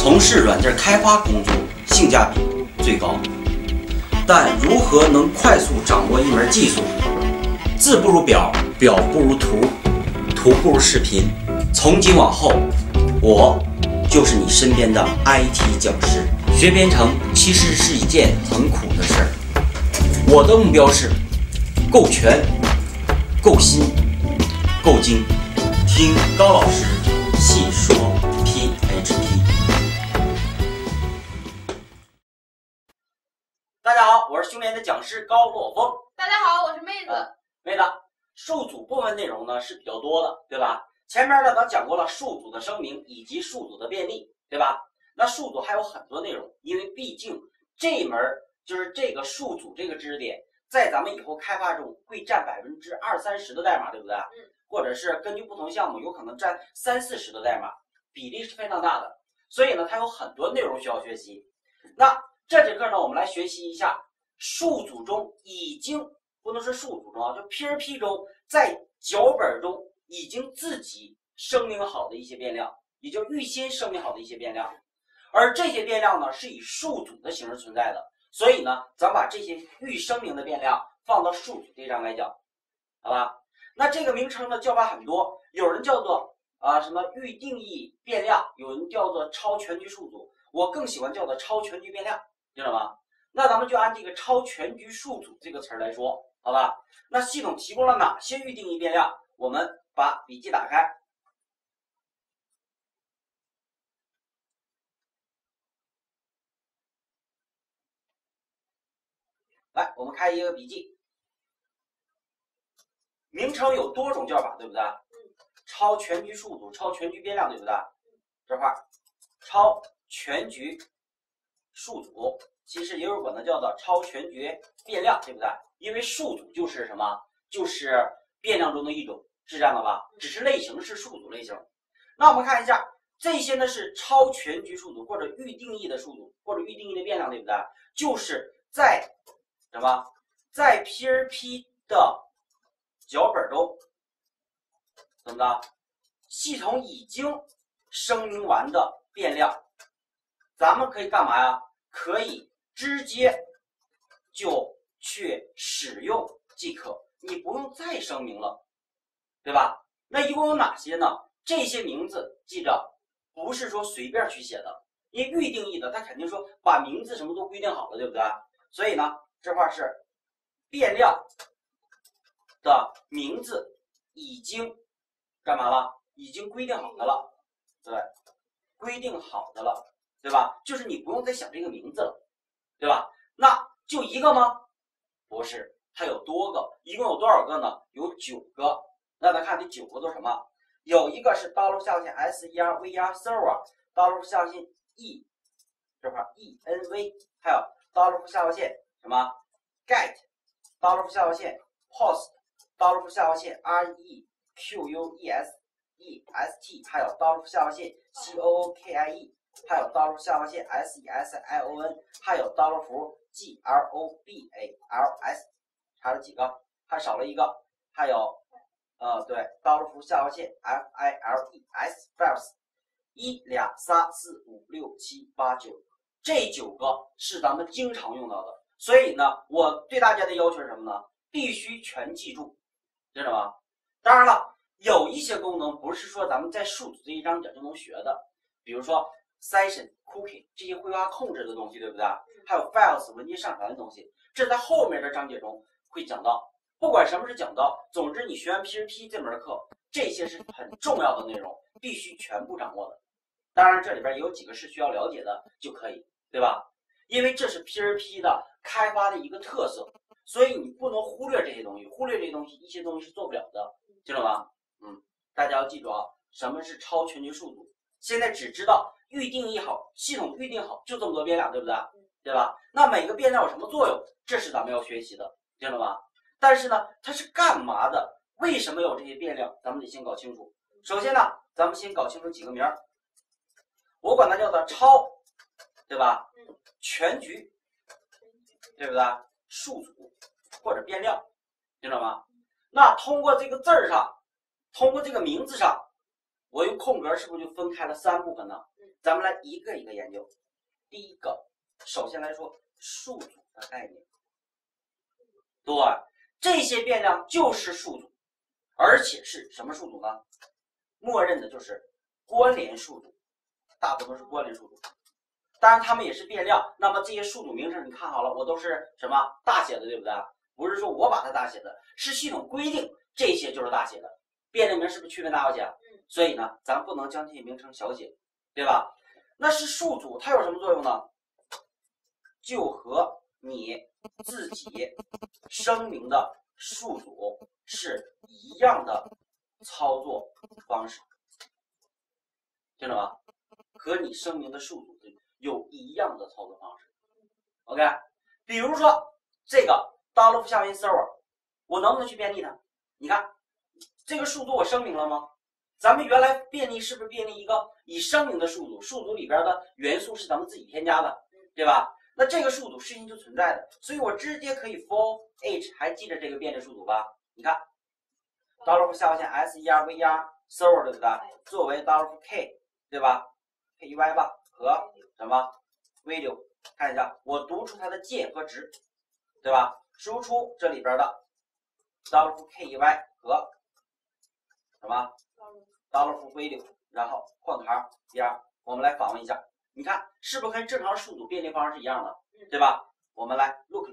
从事软件开发工作性价比最高。但如何能快速掌握一门技术？字不如表，表不如图，图不如视频。从今往后，我就是你身边的 IT 讲师。学编程其实是一件很苦的事儿。我的目标是够全、够新、够精。听高老师细说 PHP。大家好，我是兄联的讲师高洛峰。 大家好，我是妹子。 妹子，数组部分内容呢是比较多的，对吧？前面呢咱讲过了数组的声明以及数组的便利，对吧？那数组还有很多内容，因为毕竟这门就是这个数组这个知识点，在咱们以后开发中会占20-30%的代码，对不对？或者是根据不同项目有可能占30-40%的代码，比例是非常大的。所以呢，它有很多内容需要学习。那这节课呢，我们来学习一下数组中已经不能是数组中啊，就 PHP 中在脚本中已经自己声明好的一些变量，也就预先声明好的一些变量。而这些变量呢，是以数组的形式存在的，所以呢，咱把这些预声明的变量放到数组这一章来讲，好吧？那这个名称呢叫法很多，有人叫做什么预定义变量，有人叫做超全局数组，我更喜欢叫做超全局变量，知道吗？那咱们就按这个超全局数组这个词儿来说，好吧？那系统提供了哪些预定义变量？我们把笔记打开。来，我们开一个笔记。名称有多种叫法，对不对？超全局数组、超全局变量，对不对？这块超全局数组，其实也有管它叫做超全局变量，对不对？因为数组就是什么？就是变量中的一种，是这样的吧？只是类型是数组类型。那我们看一下，这些呢是超全局数组或者预定义的数组或者预定义的变量，对不对？就是在什么？在 PHP 的脚本中，怎么的？系统已经声明完的变量，咱们可以干嘛呀？可以直接就去使用即可，你不用再声明了，对吧？那一共有哪些呢？这些名字记着，不是说随便去写的，因为预定义的，它肯定说把名字什么都规定好了，对不对？所以呢，这块是变量的名字已经干嘛了？已经规定好的了，对，规定好的了，对吧？就是你不用再想这个名字了，对吧？那就一个吗？不是，它有多个，一共有多少个呢？有9个。那咱看这9个都是什么？有一个是下划线 server下划线 e 这块 env， 还有下划线什么 get 下划线 post 下划线 request， 还有下划线 cookie， 还有下划线 sesion， 还有globals， 还有几个？还少了一个，还有对，下划线 files， 1、2、3、4、5、6、7、8、9，这9个是咱们经常用到的。所以呢，我对大家的要求是什么呢？必须全记住，知道吗？当然了，有一些功能不是说咱们在数组这一章节就能学的，比如说 session、cookie 这些绘画控制的东西，对不对？还有 files 文件上传的东西，这在后面的章节中会讲到。不管什么是讲到，总之你学完 PHP 这门课，这些是很重要的内容，必须全部掌握的。当然，这里边也有几个是需要了解的就可以，对吧？因为这是 PHP 的开发的一个特色，所以你不能忽略这些东西，忽略这些东西，一些东西是做不了的，知道吗？大家要记住啊，什么是超全局数组？现在只知道预定义好，系统预定好，就这么多变量，对不对？对吧？那每个变量有什么作用？这是咱们要学习的，知道吗？但是呢，它是干嘛的？为什么有这些变量？咱们得先搞清楚。首先呢，咱们先搞清楚几个名儿，我管它叫做超，对吧？全局，对不对？数组或者变量，知道吗？那通过这个字儿上，通过这个名字上， 我用空格是不是就分开了3部分呢？咱们来一个一个研究。第一个，首先来说数组的概念。对，这些变量就是数组，而且是什么数组呢？默认的就是关联数组，大部分是关联数组。当然，它们也是变量。那么这些数组名称，你看好了，我都是什么大写的，对不对？不是说我把它大写的，是系统规定这些就是大写的。变量名是不是区分大小写？所以呢，咱不能将这些名称小写，对吧？那是数组，它有什么作用呢？就和你自己声明的数组是一样的操作方式，听懂吗？和你声明的数组有一样的操作方式。OK， 比如说这个 $下面 server， 我能不能去便利它？你看这个数组我声明了吗？咱们原来便利是不是便利一个已声明的数组？数组里边的元素是咱们自己添加的，对吧？那这个数组事情就存在的，所以我直接可以 for each， 还记得这个便利数组吧？你看 $下划线 ser server 对不对？作为 $k 对吧 ？key 吧和什么 value， 看一下，我读出它的界和值，对吧？输出这里边的 $key 和什么 $value， 然后换行边，我们来访问一下，你看是不是跟正常数组便利方式是一样的，对吧？我们来 look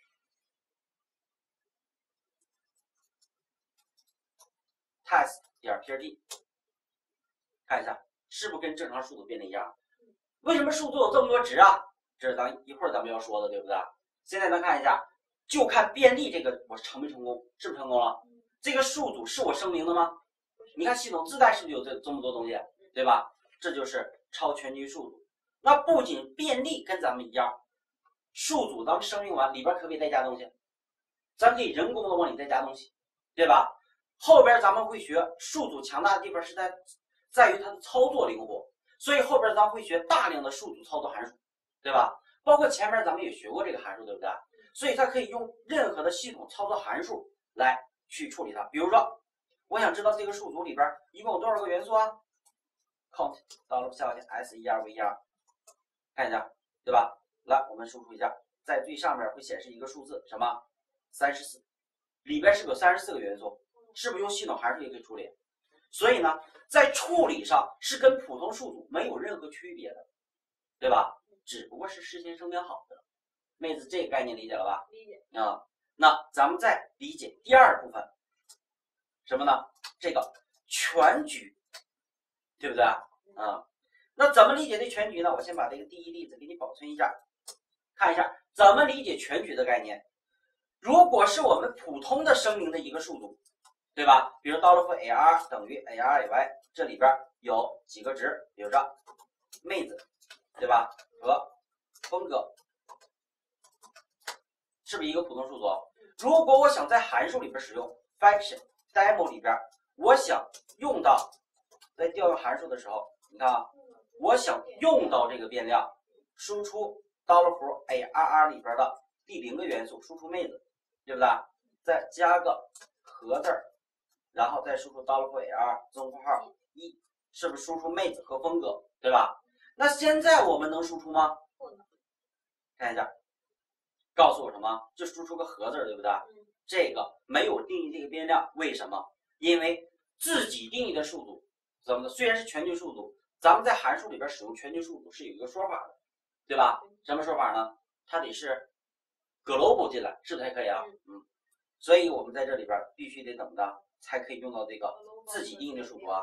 test.php， 看一下是不是跟正常数组便利一样？为什么数组有这么多值啊？这是一会儿咱们要说的，对不对？现在咱看一下，就看便利这个我成没成功，是不是成功了？这个数组是我声明的吗？你看系统自带是不是有这么多东西，对吧？这就是超全局数组。那不仅便利跟咱们一样，数组咱们声明完里边可不可以再加东西？咱可以人工的往里再加东西，对吧？后边咱们会学数组强大的地方是在于它的操作灵活，所以后边咱们会学大量的数组操作函数，对吧？包括前面咱们也学过这个函数，对不对？所以它可以用任何的系统操作函数来去处理它。比如说，我想知道这个数组里边一共有多少个元素啊 ？count 下划线 ser 看一下，对吧？来，我们输出一下，在最上面会显示一个数字，什么？34，里边是不是有34个元素？是不是用系统函数也可以处理？所以呢，在处理上是跟普通数组没有任何区别的，对吧？只不过是事先声明好的。妹子，这个概念理解了吧？ 理解啊。那咱们再理解第二部分，什么呢？这个全局，对不对？那怎么理解这全局呢？我先把这个第一例子给你保存一下，看一下怎么理解全局的概念。如果是我们普通的声明的一个数组，对吧？比如$AR 等于 ARAY， 这里边有几个值，比如说妹子，对吧？和峰哥，是不是一个普通数组？如果我想在函数里边使用 function demo 里边，我想用到在调用函数的时候，你看啊，我想用到这个变量，输出$ARR 里边的第0个元素，输出妹子，对不对？再加个和字儿，然后再输出$AR 增括号1，是不是输出妹子和峰哥，对吧？那现在我们能输出吗？ 不能。 看一下，告诉我什么？就输出个和字儿，对不对？这个没有定义这个变量，为什么？因为自己定义的数组，怎么的？虽然是全局数组，咱们在函数里边使用全局数组是有一个说法的，对吧？什么说法呢？它得是 global 进来，是不是才可以啊？所以我们在这里边必须得怎么的，才可以用到这个自己定义的数组啊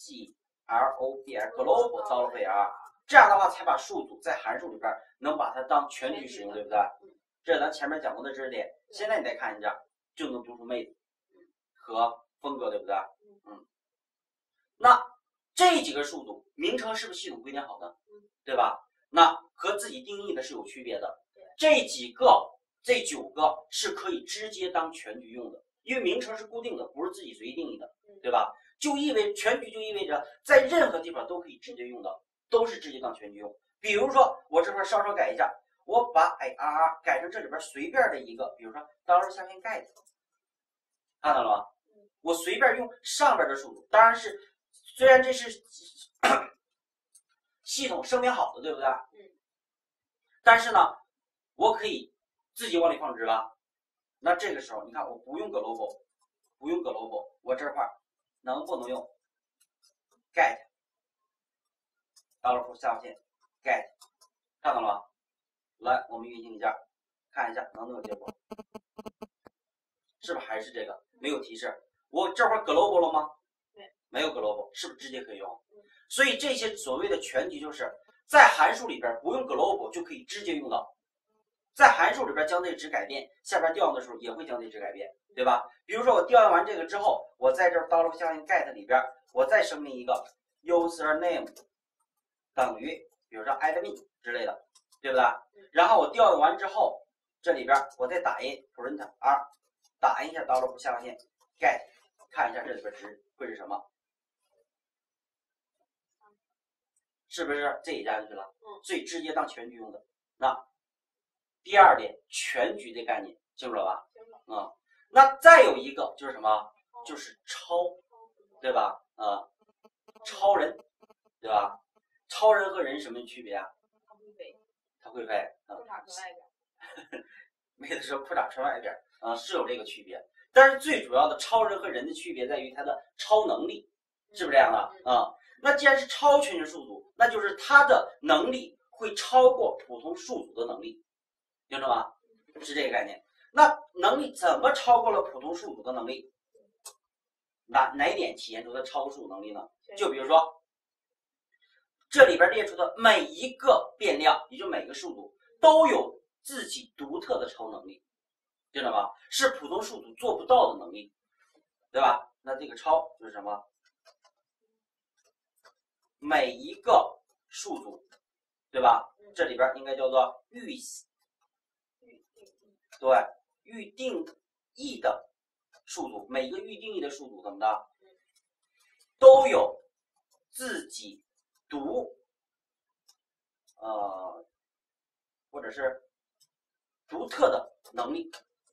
，global $AR， 这样的话才把数组在函数里边能把它当全局使用，对不对？这是咱前面讲过的知识点。现在你再看一下，就能读出妹子和峰哥，对不对？那这几个数组名称是不是系统规定好的？对吧？那和自己定义的是有区别的。这9个是可以直接当全局用的，因为名称是固定的，不是自己随意定义的，对吧？全局就意味着在任何地方都可以直接用到，都是直接当全局用。比如说我这块稍稍改一下，我把 AR 改成这里边随便的一个，比如说下面get，看到了吗？我随便用上边的数组，当然是虽然这是系统声明好的，对不对？但是呢，我可以自己往里放值吧？那这个时候，你看我不用 global， 不用 global， 我这块能不能用 get $下划线 get， 看到了吗？来，我们运行一下，看一下能不能有结果，是不是还是这个没有提示？我这块 global 了吗？没有 global， 是不是直接可以用？所以这些所谓的全局就是在函数里边不用 global 就可以直接用到，在函数里边将这值改变，下边调用的时候也会将这值改变，对吧？比如说我调用完这个之后，我在这$下线 get 里边，我再声明一个 username 等于，比如说 admin 之类的，对不对？然后我调用完之后，这里边我再打印 print r， 打印一下$下划线 get， 看一下这里边值会是什么？是不是这也加进去了？所以直接当全局用的。那第二点，全局的概念清楚了吧？那再有一个就是什么？就是超，对吧？超人，对吧？超人和人什么区别啊？他会飞， 裤衩穿外边。 没得说裤衩穿外边是有这个区别，但是最主要的超人和人的区别在于他的超能力，是不是这样的？那既然是超全局数组，那就是它的能力会超过普通数组的能力，明白吗？是这个概念。那能力怎么超过了普通数组的能力？哪点体现出它超过数组能力呢？就比如说，这里边列出的每一个变量，也就每个数组都有自己独特的超能力，知道吗？是普通数组做不到的能力，对吧？那这个超就是什么？每一个数组，对吧？这里边应该叫做预定义的数组，每个预定义的数组怎么的，都有自己或者是独特的能力，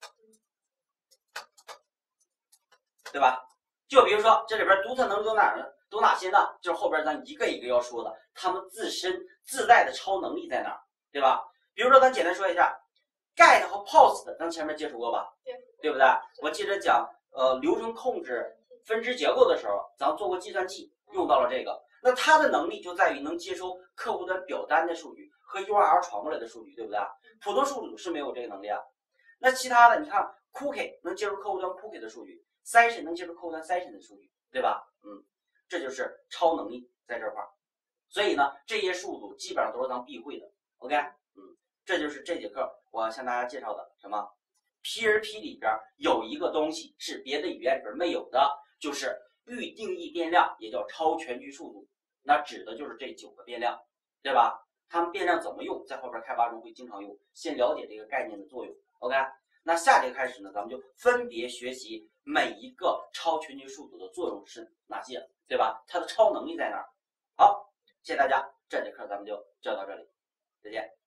对吧？就比如说这里边独特能力都哪些呢？就是后边咱一个一个要说的，他们自身自带的超能力在哪儿，对吧？比如说咱简单说一下 get 和 post 的，咱前面接触过吧？对不对？我记得讲流程控制分支结构的时候，咱做过计算器，用到了这个。那它的能力就在于能接收客户端表单的数据和 URL 传过来的数据，对不对？普通数组是没有这个能力啊。那其他的，你看 cookie 能接收客户端 cookie 的数据 ，session 能接收客户端 session 的数据，对吧？这就是超能力在这块儿。所以呢，这些数组基本上都是咱必会的。OK，这就是这节课我要向大家介绍的什么 PHP 里边有一个东西是别的语言里边没有的，就是预定义变量，也叫超全局数组。那指的就是这9个变量，对吧？它们变量怎么用，在后边开发中会经常用。先了解这个概念的作用。OK， 那下节开始呢，咱们就分别学习每一个超全局数组的作用是哪些，对吧？它的超能力在哪儿？好，谢谢大家，这节课咱们就教到这里，再见。